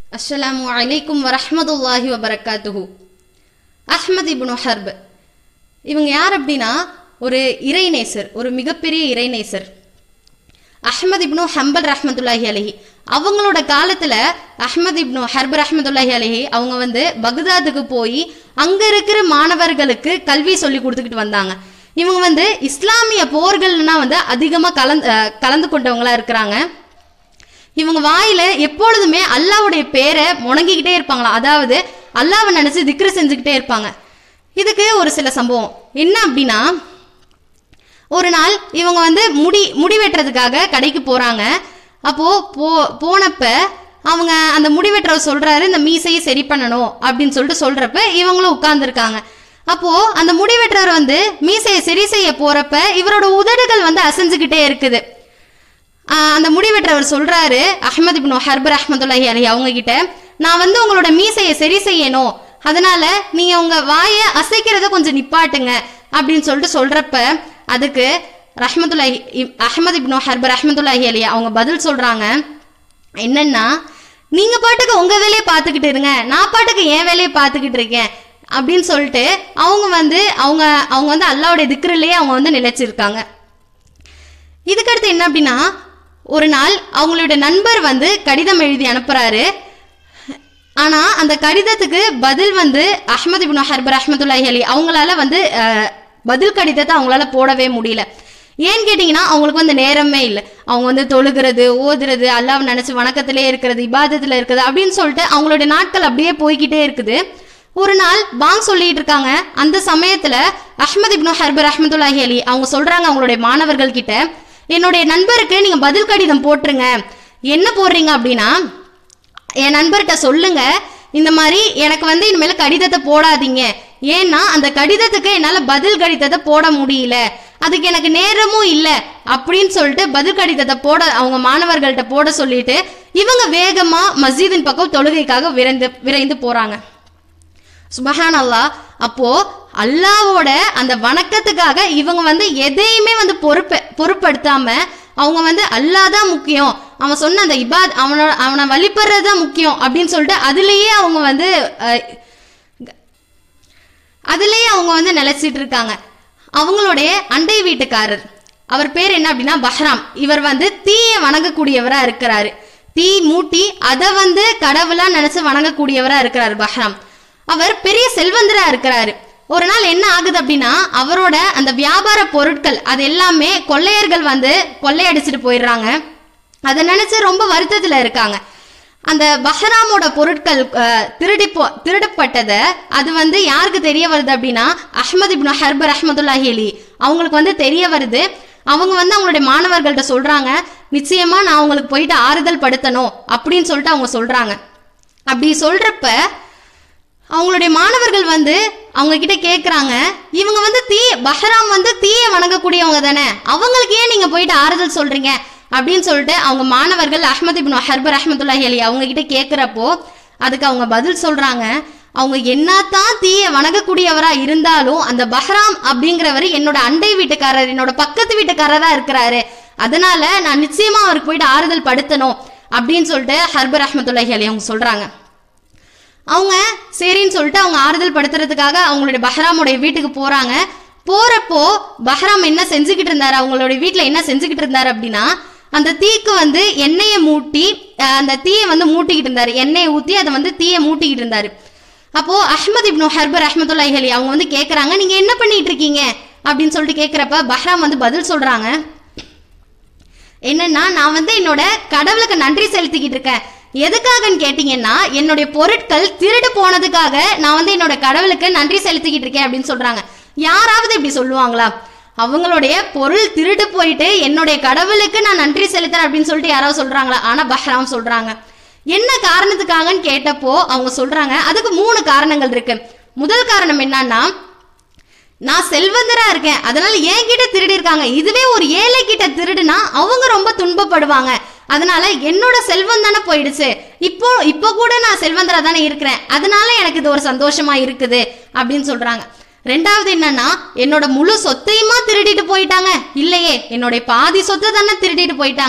அஸ்ஸலாமு அலைக்கும் வரஹ்மத்துல்லாஹி வபரகாத்துஹு. அஹ்மத் இப்னு ஹர்ப் இவங்க யார் அப்படின்னா ஒரு இறைநேசர், ஒரு மிகப்பெரிய இறைநேசர். அஹ்மத் இப்னு ஹம்பல் ரஹ்மத்துல்லாஹி அலைஹி அவங்களோட காலத்துல அஹ்மத் இப்னு ஹர்ப் ரஹ்மத்துல்லாஹி அலைஹி அவங்க பக்தாதுக்கு போய் அங்க இருக்கிற மாணவர்களுக்கு கல்வி சொல்லி கொடுத்துக்கிட்டு வந்தாங்க. இவங்க இஸ்லாமிய போர்கள்னா அதிகமா கலந்து கொண்டவங்களா இருக்கிறாங்க. இவங்க வாயில எப்பொழுதுமே அல்லாஹ்வுடைய பேரை முணங்கிக்கிட்டே இருப்பாங்களா, அதாவது அல்லாஹ்வை நினைச்சு திக்ரு செஞ்சுக்கிட்டே இருப்பாங்க. இதுக்கு ஒரு சில சம்பவம் என்ன அப்படின்னா, ஒரு நாள் இவங்க முடி வெட்டுறதுக்காக கடைக்கு போறாங்க. அப்போ போனப்ப அவங்க அந்த முடி வெட்டுறவர் சொல்றாரு, இந்த மீசையை சரி பண்ணணும் அப்படின்னு சொல்லிட்டு சொல்றப்ப இவங்களும் உட்கார்ந்துருக்காங்க. அப்போ அந்த முடி வெட்டுறவர் மீசையை சரி செய்ய போறப்ப இவரோட உதடுகள் அசைஞ்சுக்கிட்டே இருக்குது. அந்த முடிவெற்றவர் சொல்றாரு அஹ்மத் இப்னு ஹர்ப் ரஹ்மத்துல்லாஹி அலைஹி அவங்க கிட்ட, நான் உங்களோட மீசையை சரி செய்யணும், அதனால நீங்க உங்க வாயை அசைக்கிறத கொஞ்சம் நிப்பாட்டுங்க அப்படின்னு சொல்லிட்டு சொல்றப்ப அதுக்கு அஹ்மத் இப்னு ஹர்ப் ரஹ்மத்துல்லாஹி அலைஹி அவங்க பதில் சொல்றாங்க என்னன்னா, நீங்க பாட்டுக்கு உங்க வேலையை பார்த்துக்கிட்டு இருங்க, நான் பாட்டுக்கு என் வேலையை பார்த்துக்கிட்டு இருக்கேன் அப்படின்னு சொல்லிட்டு அவங்க அவங்க அல்லாஹ்வுடைய திக்ரிலேயே அவங்க நிலைச்சிருக்காங்க. இதுக்கடுத்து என்ன அப்படின்னா, ஒரு நாள் அவங்களுடைய நண்பர் கடிதம் எழுதி அனுப்புறாரு. ஆனா அந்த கடிதத்துக்கு பதில் அஹ்மத் இப்னு ஹர்ப் ரஹ்மத்துல்லாஹி அலைஹி அவங்களால பதில் கடிதத்தை அவங்களால போடவே முடியல. ஏன்னு கேட்டீங்கன்னா அவங்களுக்கு நேரமே இல்லை. அவங்க தொழுகிறது, ஓதுறது, அல்லாஹ்வை நினைச்சு வணக்கத்திலே இருக்கிறது, இபாதத்துல இருக்கிறது அப்படின்னு சொல்லிட்டு அவங்களுடைய நாட்கள் அப்படியே போய்கிட்டே இருக்குது. ஒரு நாள் பாங் சொல்லிட்டு இருக்காங்க. அந்த சமயத்துல அஹ்மத் இப்னு ஹர்ப் ரஹ்மத்துல்லாஹி அலைஹி அவங்க சொல்றாங்க அவங்களுடைய மாணவர்கள் கிட்ட, என்னுடைய நண்பருக்கு நீங்க பதில் கடிதம் போட்டுருங்க. என்ன போடுறீங்க அப்படின்னா, என் நண்பர்கிட்ட சொல்லுங்க இந்த மாதிரி எனக்கு இனிமேல கடிதத்தை போடாதீங்க, ஏன்னா அந்த கடிதத்துக்கு என்னால பதில் கடிதத்தை போட முடியல, அதுக்கு எனக்கு நேரமும் இல்லை அப்படின்னு சொல்லிட்டு பதில் கடிதத்தை போட அவங்க மாணவர்கள்ட்ட போட சொல்லிட்டு இவங்க வேகமா மஸ்ஜிதின் பக்கம் தொழுகைக்காக விரைந்து போறாங்க. சுபஹான் அல்லாஹ். அப்போ அல்லாஹ்வோட அந்த வணக்கத்துக்காக இவங்க எதையுமே பொறுப்படுத்தாம அவங்க அல்லாஹ் தான் முக்கியம், அவன் சொன்ன அந்த அவனை வழிபடுறதுதான் முக்கியம் அப்படின்னு சொல்லிட்டு அதுலயே அவங்க நிலைச்சிட்டு இருக்காங்க. அவங்களுடைய அண்டை வீட்டுக்காரர், அவர் பேர் என்ன அப்படின்னா பஹ்ராம். இவர் தீயை வணங்கக்கூடியவரா இருக்கிறாரு. தீ மூட்டி அதை கடவுளா நினைச்சு வணங்கக்கூடியவரா இருக்கிறாரு பஹ்ராம். அவர் பெரிய செல்வந்தரா இருக்கிறாரு. ஒரு நாள் என்ன ஆகுது அப்படின்னா, அவரோட அந்த வியாபார பொருட்கள் அது எல்லாமே கொள்ளையர்கள் கொள்ளையடிச்சிட்டு போயிடுறாங்க. அதை நினைச்சு ரொம்ப வருத்தத்துல இருக்காங்க. அந்த பஹ்ராமோட பொருட்கள் திருடப்பட்டதை அது யாருக்கு தெரிய வருது அப்படின்னா, அஹ்மத் இப்னு ஹர்ப் ரஹ்மத்துல்லாஹி அலைஹி அவங்களுக்கு தெரிய வருது. அவங்க அவங்களுடைய மாணவர்கள்ட்ட சொல்றாங்க, நிச்சயமா நான் அவங்களுக்கு போயிட்டு ஆறுதல் படுத்தணும் அப்படின்னு சொல்லிட்டு அவங்க சொல்றாங்க. அப்படி சொல்றப்ப அவங்களுடைய மாணவர்கள் அவங்க கிட்ட கேட்குறாங்க, இவங்க பஹ்ராம் தீயை வணங்கக்கூடியவங்க தானே, அவங்களுக்கு ஏன் நீங்க போயிட்டு ஆறுதல் சொல்றீங்க அப்படின்னு சொல்லிட்டு அவங்க மாணவர்கள் அஹ்மத் இப்னு ஹர்ப் ரஹ்மத்துல்லாஹி அலைஹி அவங்க கிட்ட கேட்குறப்போ அதுக்கு அவங்க பதில் சொல்றாங்க, அவங்க என்னத்தான் தீயை வணங்கக்கூடியவரா இருந்தாலும் அந்த பஹ்ராம் அப்படிங்கிறவர் என்னோட அண்டை வீட்டுக்காரர், என்னோட பக்கத்து வீட்டுக்காரரா இருக்கிறாரு, அதனால நான் நிச்சயமா அவருக்கு போயிட்டு ஆறுதல் படுத்தணும் அப்படின்னு சொல்லிட்டு ஹர்ப் ரஹ்மத்துல்லாஹி அலைஹி அவங்க சொல்றாங்க. அவங்க சரின்னு சொல்லிட்டு அவங்க ஆறுதல் படுத்துறதுக்காக அவங்களுடைய பஹ்ராமுடைய வீட்டுக்கு போறாங்க. போறப்போ பஹ்ராம் என்ன செஞ்சுக்கிட்டு இருந்தாரு, அவங்களுடைய வீட்டுல என்ன செஞ்சுக்கிட்டு இருந்தாரு அப்படின்னா, அந்த தீக்கு எண்ணெயை மூட்டி அந்த தீயை மூட்டிக்கிட்டு இருந்தாரு, எண்ணெயை ஊத்தி அதை தீயை மூட்டிக்கிட்டு இருந்தாரு. அப்போ அஹ்மத் இப்னு ஹர்ப் ரஹ்மத்துல்லாஹி அலைஹி அவங்க கேட்கறாங்க, நீங்க என்ன பண்ணிட்டு இருக்கீங்க அப்படின்னு சொல்லிட்டு கேட்கிறப்ப பஹ்ராம் பதில் சொல்றாங்க என்னன்னா, நான் என்னோட கடவுளுக்கு நன்றி செலுத்திக்கிட்டு இருக்கேன். எதுக்காகன்னு கேட்டீங்கன்னா, என்னுடைய பொருட்கள் திருடு போனதுக்காக நான் என்னோட கடவுளுக்கு நன்றி செலுத்திக்கிட்டு இருக்கேன் அப்படின்னு சொல்றாங்க. யாராவது இப்படி சொல்லுவாங்களா? அவங்களுடைய பொருள் திருடு போயிட்டு என்னுடைய கடவுளுக்கு நான் நன்றி செலுத்துறேன் அப்படின்னு சொல்லிட்டு யாராவது சொல்றாங்களா? ஆனா பஹ்ராம் சொல்றாங்க. என்ன காரணத்துக்காகன்னு கேட்டப்போ அவங்க சொல்றாங்க, அதுக்கு 3 காரணங்கள் இருக்கு. முதல் காரணம் என்னன்னா, நான் செல்வந்தரா இருக்கேன், அதனால என்கிட்ட திருடி இருக்காங்க, இதுவே ஒரு ஏழை கிட்ட திருடுனா அவங்க ரொம்ப துன்பப்படுவாங்க, அதனால என்னோட செல்வம் தானே போயிடுச்சு, இப்போ கூட நான் செல்வந்தரா தானே இருக்கிறேன், அதனால எனக்கு இது ஒரு சந்தோஷமா இருக்குது அப்படின்னு சொல்றாங்க. ரெண்டாவது என்னன்னா, என்னோட முழு சொத்தையுமா திருடிட்டு போயிட்டாங்க, இல்லையே என்னோட பாதி சொத்தை தானே திருடிட்டு போயிட்டாங்க,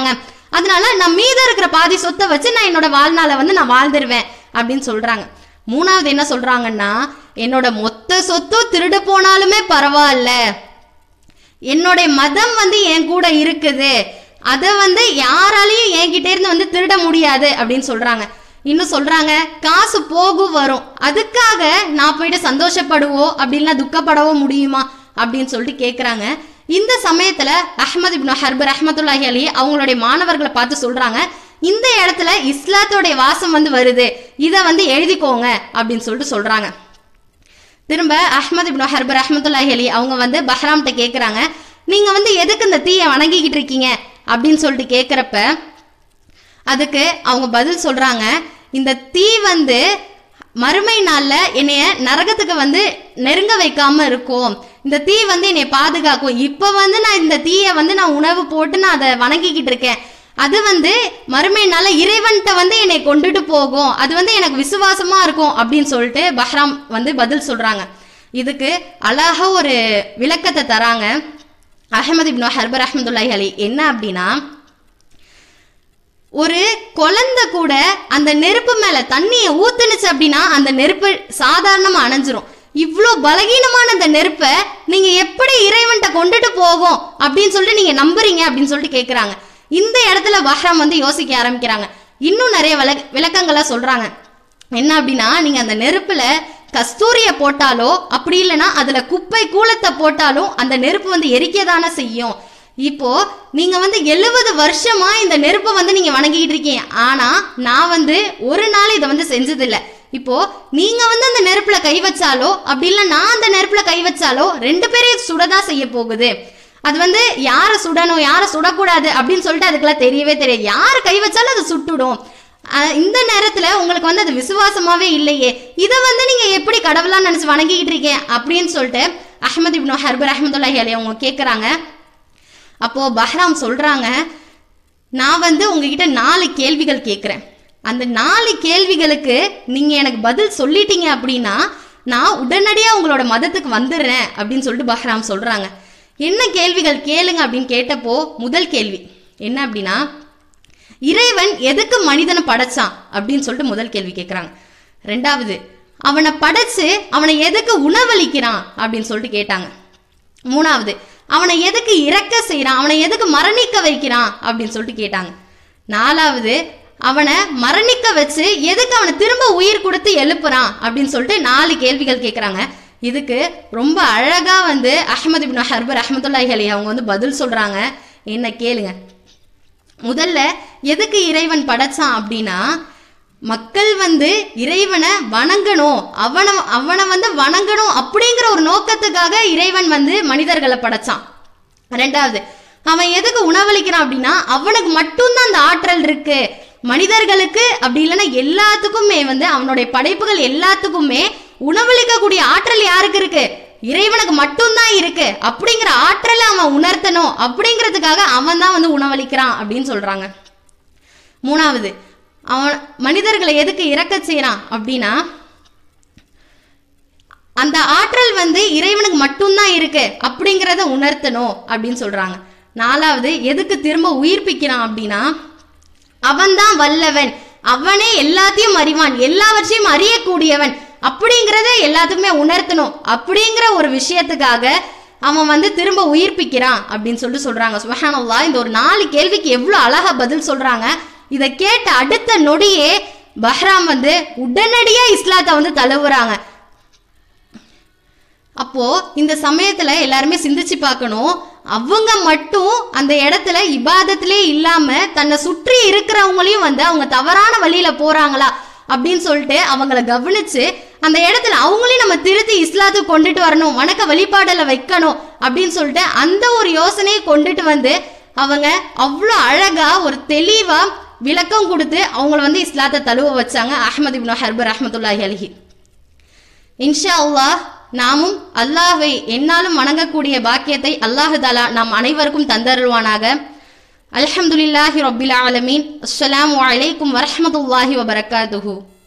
அதனால நான் மீதம் இருக்கிற பாதி சொத்தை வச்சு நான் என்னோட வாழ்நாளை வந்து நான் வாழ்ந்துருவேன் அப்படின்னு சொல்றாங்க. மூணாவது என்ன சொல்றாங்கன்னா, என்னோட மொத்த சொத்தும் திருடு போனாலுமே பரவாயில்ல, என்னோட மதம் வந்து என் கூட இருக்குது, அதை வந்து யாராலையும் என்கிட்ட இருந்து வந்து திருட முடியாது அப்படின்னு சொல்றாங்க. இன்னும் சொல்றாங்க, காசு போகும் வரும், அதுக்காக நான் போயிட்டு சந்தோஷப்படுவோ அப்படின்னா துக்கப்படவோ முடியுமா அப்படின்னு சொல்லிட்டு கேட்குறாங்க. இந்த சமயத்துல அஹ்மத் இப்னு ஹர்ப் ரஹ்மத்துல்லாஹி அலைஹி அவங்களுடைய மாணவர்களை பார்த்து சொல்றாங்க, இந்த இடத்துல இஸ்லாத்தோடைய வாசம் வந்து வருது, இதை வந்து எழுதிக்கோங்க அப்படின்னு சொல்லிட்டு சொல்றாங்க. திரும்ப அஹ்மத் இப்னு ஹர்ப் ரஹ்மத்துல்லாஹி அலைஹி அவங்க வந்து பஹ்ராம்கிட்ட கேட்குறாங்க, நீங்க வந்து எதுக்கு இந்த தீயை வணங்கிக்கிட்டு இருக்கீங்க அப்படின்னு சொல்லிட்டு கேட்குறப்ப அதுக்கு அவங்க பதில் சொல்றாங்க, இந்த தீ வந்து மறுமை நாள்ல என்னைய நரகத்துக்கு வந்து நெருங்க வைக்காம இருக்கும், இந்த தீ வந்து என்னை பாதுகாக்கும். இப்ப வந்து நான் இந்த தீயை வந்து நான் உணவு போட்டு நான் அதை வணங்கிக்கிட்டு இருக்கேன், அது வந்து மறுமை நாள்ல இறைவன்கிட்ட வந்து என்னை கொண்டுட்டு போகும், அது வந்து எனக்கு விசுவாசமா இருக்கும் அப்படின்னு சொல்லிட்டு பஹ்ராம் வந்து பதில் சொல்றாங்க. இதுக்கு அழகா ஒரு விளக்கத்தை தராங்க அஹ்மத் இப்னு ஹர்ப் ரஹ்மத்துல்லாஹி அலைஹி. என்ன அப்படின்னா, ஒரு குழந்தை கூட அந்த நெருப்பு மேல தண்ணியை ஊத்துனுச்சு அப்படின்னா அந்த நெருப்பு சாதாரணமா அணைஞ்சிரும். இவ்வளோ பலகீனமான அந்த நெருப்பை நீங்க எப்படி இறைவன்கிட்ட கொண்டுட்டு போகும் அப்படின்னு சொல்லிட்டு நீங்க நம்புறீங்க அப்படின்னு சொல்லிட்டு கேட்குறாங்க. இந்த இடத்துல பஹ்ராம் வந்து யோசிக்க ஆரம்பிக்கிறாங்க. இன்னும் நிறைய விளக்கங்களை சொல்றாங்க. என்ன அப்படின்னா, நீங்க அந்த நெருப்புல கஸ்தூரிய போட்டாலோ அப்படி இல்லைன்னா அதுல குப்பை கூலத்தை போட்டாலும் அந்த நெருப்பு வந்து எரிக்கதானே செய்யும். இப்போ நீங்க வந்து 70 வருஷமா இந்த நெருப்பை வந்து நீங்க வணங்கிட்டு இருக்கீங்க, ஆனா நான் வந்து ஒரு நாள் இதை வந்து செஞ்சதில்லை. இப்போ நீங்க வந்து அந்த நெருப்புல கை வச்சாலோ அப்படி இல்லை நான் அந்த நெருப்புல கை வச்சாலோ 2 பேரையும் சுடதான் செய்ய போகுது. அது வந்து யாரை சுடணும் யாரை சுடக்கூடாது அப்படின்னு சொல்லிட்டு அதுக்கெல்லாம் தெரியவே தெரியாது, யார் கை வச்சாலும் அது சுட்டுடும். இந்த நேரத்துல உங்களுக்கு வந்து அது விசுவாசமாவே இல்லையே, இதை வந்து நீங்க எப்படி கடவுளா நினைச்சு வணங்கிக்கிட்டு இருக்கீங்க அப்படின்னு சொல்லிட்டு அஹ்மத் இப்னு ஹர்ப் ரஹ்மத்துல்லாஹி அலைஹி அவங்க கேட்குறாங்க. அப்போ பஹ்ராம் சொல்றாங்க, நான் வந்து உங்ககிட்ட 4 கேள்விகள் கேட்குறேன், அந்த 4 கேள்விகளுக்கு நீங்க எனக்கு பதில் சொல்லிட்டீங்க அப்படின்னா நான் உடனடியாக உங்களோட மதத்துக்கு வந்துடுறேன் அப்படின்னு சொல்லிட்டு பஹ்ராம் சொல்றாங்க. என்ன கேள்விகள் கேளுங்க அப்படின்னு கேட்டப்போ முதல் கேள்வி என்ன அப்படின்னா, இறைவன் எதுக்கு மனிதனை படைச்சான் அப்படின்னு சொல்லிட்டு முதல் கேள்வி கேட்குறாங்க. 2வது, அவனை படைச்சு அவனை எதுக்கு உணவளிக்கிறான் அப்படின்னு சொல்லிட்டு கேட்டாங்க. 3வது, அவனை எதுக்கு இறக்க செய்யறான், அவனை எதுக்கு மரணிக்க வைக்கிறான் அப்படின்னு சொல்லிட்டு கேட்டாங்க. 4வது, அவனை மரணிக்க வச்சு எதுக்கு அவனை திரும்ப உயிர் கொடுத்து எழுப்புறான் அப்படின்னு சொல்லிட்டு 4 கேள்விகள் கேட்குறாங்க. இதுக்கு ரொம்ப அழகா வந்து அஹ்மத் இப்னு ஹர்ப் ரஹ்மத்துல்லாஹி அலைஹி அவங்க வந்து பதில் சொல்றாங்க. என்ன கேளுங்க. முதல்ல எதுக்கு இறைவன் படைச்சான் அப்படின்னா, மக்கள் வந்து இறைவனை வணங்கணும், அவனை வந்து வணங்கணும் அப்படிங்கிற ஒரு நோக்கத்துக்காக இறைவன் வந்து மனிதர்களை படைச்சான். 2வது, அவன் எதுக்கு உணவளிக்கிறான் அப்படின்னா அவனுக்கு மட்டும்தான் அந்த ஆற்றல் இருக்கு, மனிதர்களுக்கு அப்படி இல்லைன்னா எல்லாத்துக்குமே வந்து அவனுடைய படைப்புகள் எல்லாத்துக்குமே உணவளிக்கக்கூடிய ஆற்றல் யாருக்கு இருக்கு, இறைவனுக்கு மட்டும்தான் இருக்கு, அப்படிங்கிற ஆற்றலை அவன் உணர்த்தணும் அப்படிங்கிறதுக்காக அவன் தான் வந்து உணவளிக்கிறான் அப்படின்னு சொல்றாங்க. 3வது, அவன் மனிதர்களை எதுக்கு இறக்க செய்யறான் அப்படின்னா அந்த ஆற்றல் வந்து இறைவனுக்கு மட்டும்தான் இருக்கு அப்படிங்கிறத உணர்த்தணும் அப்படின்னு சொல்றாங்க. 4வது, எதுக்கு திரும்ப உயிர்ப்பிக்கிறான் அப்படின்னா அவன் தான் வல்லவன், அவனே எல்லாத்தையும் அறிவான், எல்லாவற்றையும் அறியக்கூடியவன் அப்படிங்கிறத எல்லாத்துக்குமே உணர்த்தணும் அப்படிங்கிற ஒரு விஷயத்துக்காக அவன் வந்து திரும்ப உயிர்ப்பிக்கிறான் அப்படின்னு சொல்லிட்டு சொல்றாங்க. சுப்ஹானல்லாஹ், இந்த ஒரு 4 கேள்விக்கு எவ்வளவு அழகா பதில் சொல்றாங்க. இதை கேட்ட அடுத்த நொடியே பஹ்ராம் வந்து உடனடியா இஸ்லாத்தை வந்து தழுவுறாங்க. அப்போ இந்த சமயத்துல எல்லாருமே சிந்திச்சு பார்க்கணும், அவங்க மட்டும் அந்த இடத்துல இபாதத்திலே இல்லாம தன்னை சுற்றி இருக்கிறவங்களையும் வந்து அவங்க தவறான வழியில போறாங்களா அப்படின்னு சொல்லிட்டு அவங்கள கவனிச்சு அந்த இடத்துல அவங்களையும் நம்ம திருத்தி இஸ்லாத்துக்கு கொண்டுட்டு வரணும், வணக்க வழிபாடல வைக்கணும் அப்படின்னு சொல்லிட்டு அந்த ஒரு யோசனையை கொண்டுட்டு வந்து அவங்க அவ்வளோ அழகா ஒரு தெளிவா விளக்கம் கொடுத்து அவங்கள வந்து இஸ்லாத்தை தழுவ வச்சாங்க அஹ்மத் இப்னு ஹர்ப் ரஹ்மத்துல்லாஹி அலைஹி. இன்ஷா அல்லாஹ் நாமும் அல்லாஹ்வை என்னாலும் வணங்கக்கூடிய பாக்கியத்தை அல்லாஹ் தஆலா நாம் அனைவருக்கும் தந்தருள்வானாக. அல்ஹம்துலில்லாஹி ரப்பில் ஆலமீன். அஸ்ஸலாமு அலைக்கும் வரஹ்மத்துல்லாஹி வபரகாத்துஹு.